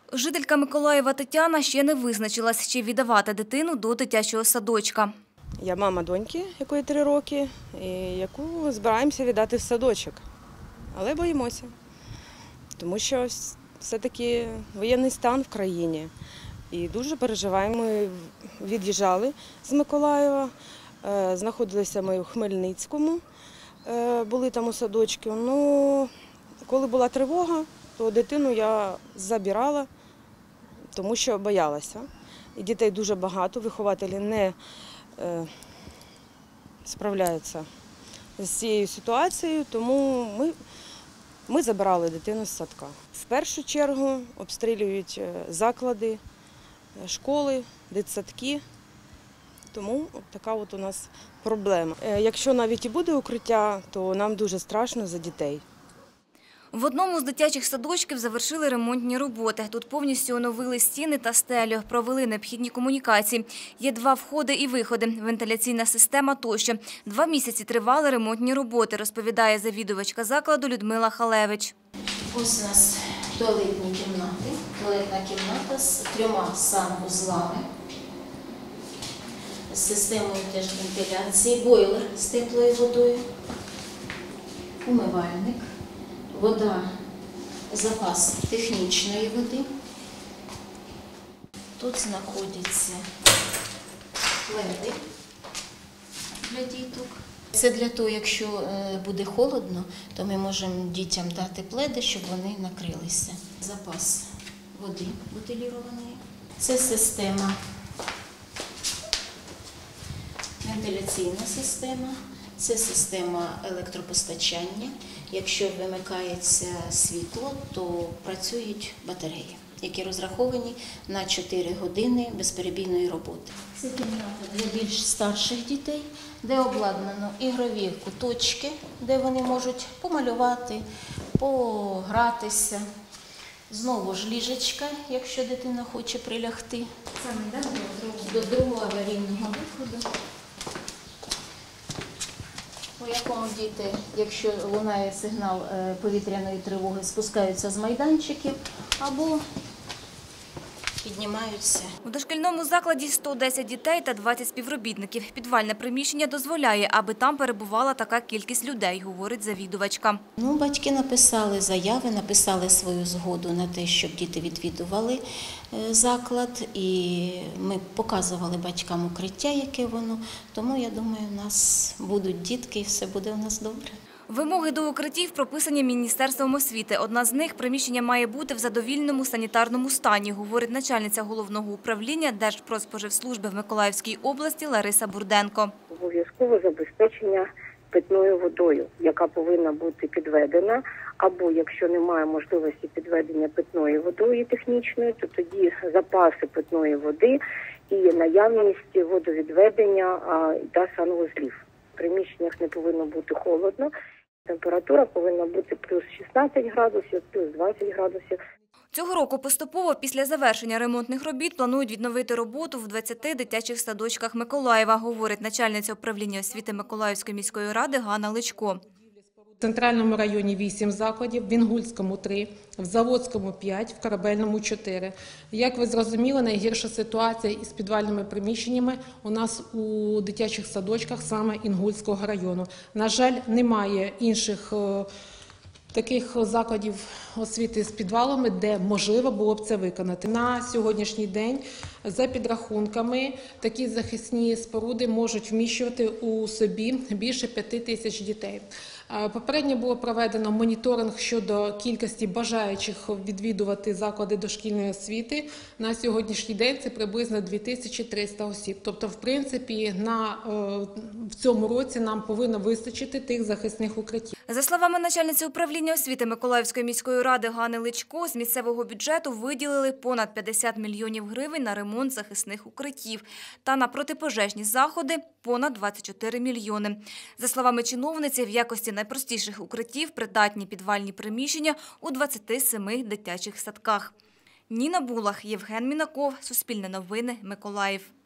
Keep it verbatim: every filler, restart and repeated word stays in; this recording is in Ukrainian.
Жителька Миколаєва Тетяна ще не визначилась, чи віддавати дитину до дитячого садочка. Я мама доньки, якої три роки, і яку збираємося віддати в садочок. Але боїмося, тому що все-таки воєнний стан в країні. І дуже переживаємо. Ми від'їжджали з Миколаєва, знаходилися ми у Хмельницькому, були там у садочку. Ну, коли була тривога, то дитину я забирала, тому що боялася. І дітей дуже багато, вихователі не справляються з цією ситуацією, тому ми, ми забирали дитину з садка. В першу чергу обстрілюють заклади, школи, дитсадки, тому от така от у нас проблема. Якщо навіть і буде укриття, то нам дуже страшно за дітей. В одному з дитячих садочків завершили ремонтні роботи. Тут повністю оновили стіни та стелю, провели необхідні комунікації. Є два входи і виходи, вентиляційна система тощо. Два місяці тривали ремонтні роботи, розповідає завідувачка закладу Людмила Халевич. Ось у нас туалетні кімнати. Туалетна кімната з трьома санвузлами, з системою теж вентиляції, бойлер з теплою водою, умивальник. Вода, запас технічної води. Тут знаходяться пледи для діток. Це для того, якщо буде холодно, то ми можемо дітям дати пледи, щоб вони накрилися. Запас води бутилірованої. Це система, вентиляційна система. Це система електропостачання. Якщо вимикається світло, то працюють батареї, які розраховані на чотири години безперебійної роботи. Це кімната для більш старших дітей, де обладнано ігрові куточки, де вони можуть помалювати, погратися. Знову ж ліжечка, якщо дитина хоче прилягти. Саме до другого аварійного виходу. У якому діти, якщо лунає сигнал повітряної тривоги, спускаються з майданчиків або піднімаються. У дошкільному закладі сто десять дітей та двадцять співробітників. Підвальне приміщення дозволяє, аби там перебувала така кількість людей, говорить завідувачка. Ну, батьки написали заяви, написали свою згоду на те, щоб діти відвідували заклад. І ми показували батькам укриття, яке воно. Тому, я думаю, у нас будуть дітки і все буде у нас добре. Вимоги до укриттів прописані Міністерством освіти. Одна з них – приміщення має бути в задовільному санітарному стані, говорить начальниця головного управління Держпродспоживслужби в Миколаївській області Лариса Бурденко. Обов'язково забезпечення питною водою, яка повинна бути підведена, або якщо немає можливості підведення питної водою технічної, то тоді запаси питної води і наявність водовідведення та санвузлів. В приміщеннях не повинно бути холодно. Температура повинна бути плюс шістнадцять градусів, плюс двадцять градусів. Цього року поступово після завершення ремонтних робіт планують відновити роботу в двадцяти дитячих садочках Миколаєва, говорить начальниця управління освіти Миколаївської міської ради Ганна Личко. В Центральному районі вісім закладів, в Інгульському – три, в Заводському – п'ять, в Корабельному – чотири. Як ви зрозуміли, найгірша ситуація із підвальними приміщеннями у нас у дитячих садочках саме Інгульського району. На жаль, немає інших таких закладів освіти з підвалами, де можливо було б це виконати. На сьогоднішній день, за підрахунками, такі захисні споруди можуть вміщувати у собі більше п'яти тисяч дітей. Попередньо було проведено моніторинг щодо кількості бажаючих відвідувати заклади дошкільної освіти. На сьогоднішній день це приблизно дві тисячі триста осіб. Тобто, в принципі, на, в цьому році нам повинно вистачити тих захисних укриттів. За словами начальниці управління освіти Миколаївської міської ради Гани Личко, з місцевого бюджету виділили понад п'ятдесят мільйонів гривень на ремонт захисних укриттів та на протипожежні заходи – понад двадцять чотири мільйони. За словами чиновниці, в якості найпростіших укриттів придатні підвальні приміщення у двадцяти семи дитячих садках. Ніна Булах, Євген Мінаков, Суспільне новини, Миколаїв.